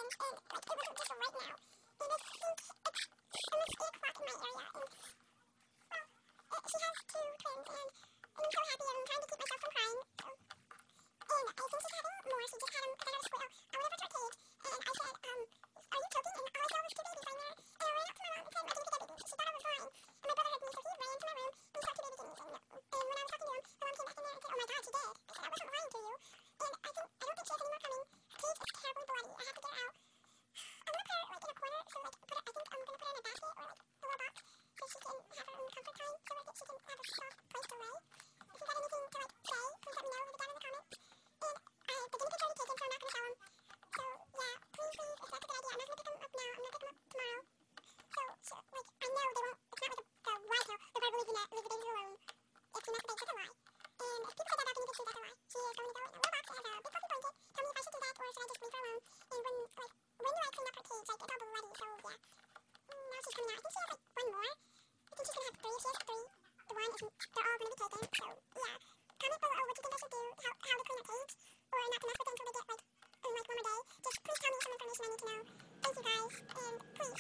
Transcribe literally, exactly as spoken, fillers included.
and like it wasn't just right now. And I think it's almost eight o'clock in my area, and well, uh, she has two twins, and, and I'm so happy. I'm trying to keep myself from crying. So, and I think she's having more. She just had them at school. I went over to her cage, and I said, um, "Are you choking?" And all I saw was two babies right there. And I ran up to my mom and said, "I didn't get babies." She thought I was lying. And my brother heard me, so he ran into my room and he saw two babies in me. And, and when I was talking to him, my mom came back in there and said, "Oh my God, she did." I said, "I wasn't lying to you." And I think I don't think she has any more coming. Her cage is terribly bloody. I have to get her out. I'm gonna put her like in a corner, so like put her, I think I'm gonna put her in a basket or like a little box, so she can have her own comfort time, so like that she can have a soft place to lay. If you've got anything to like say, please let me know. Leave it down in the comments. And I the guinea pigs already taken, so I'm not gonna sell them. So yeah, please, please, if that's a good idea, I'm not gonna pick them up now. I'm gonna pick them up tomorrow. So, so like I know they won't. It's not like the the white tail. They're probably leaving that leave the babies alone. If you're not the big, that's a lie. And if people say that about guinea pigs, that's a lie. She is going to go in a little box that has a big fluffy blanket. Tell me if I should do that or should I just leave her alone. And when like when do I clean up her cage? Like it's all bloody, so yeah. Mm, now she's coming out. I think she has like one more. I think she's gonna have three. She has three. The one is they're all gonna be taken. So yeah. Comment below what you think I should do, how how to clean up cage, or not to mess with them until they get like in like one more day. Just please tell me some information I need to know. Thank you guys, and please.